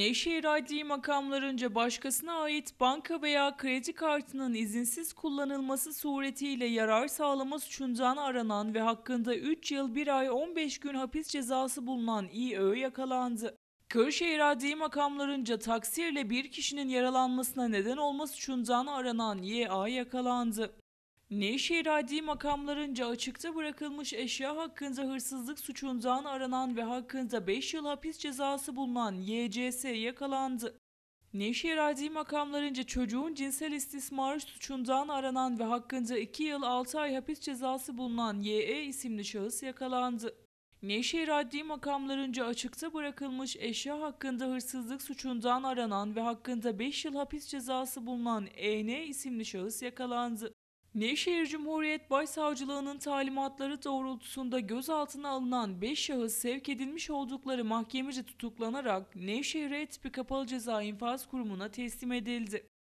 Nevşehir Adliye Makamlarınca başkasına ait banka veya kredi kartının izinsiz kullanılması suretiyle yarar sağlama suçundan aranan ve hakkında 3 yıl 1 ay 15 gün hapis cezası bulunan İÖ yakalandı. Kırşehir Adliye Makamlarınca taksirle bir kişinin yaralanmasına neden olma suçundan aranan YA yakalandı. Nevşehir Adliye Makamlarınca açıkta bırakılmış eşya hakkında hırsızlık suçundan aranan ve hakkında 5 yıl hapis cezası bulunan YCS yakalandı. Nevşehir Adliye Makamlarınca çocuğun cinsel istismarı suçundan aranan ve hakkında 2 yıl 6 ay hapis cezası bulunan YE isimli şahıs yakalandı. Nevşehir Adliye Makamlarınca açıkta bırakılmış eşya hakkında hırsızlık suçundan aranan ve hakkında 5 yıl hapis cezası bulunan EN isimli şahıs yakalandı. Nevşehir Cumhuriyet Başsavcılığı'nın talimatları doğrultusunda gözaltına alınan 5 şahıs sevk edilmiş oldukları mahkemece tutuklanarak Nevşehir E tipi Kapalı Ceza İnfaz Kurumu'na teslim edildi.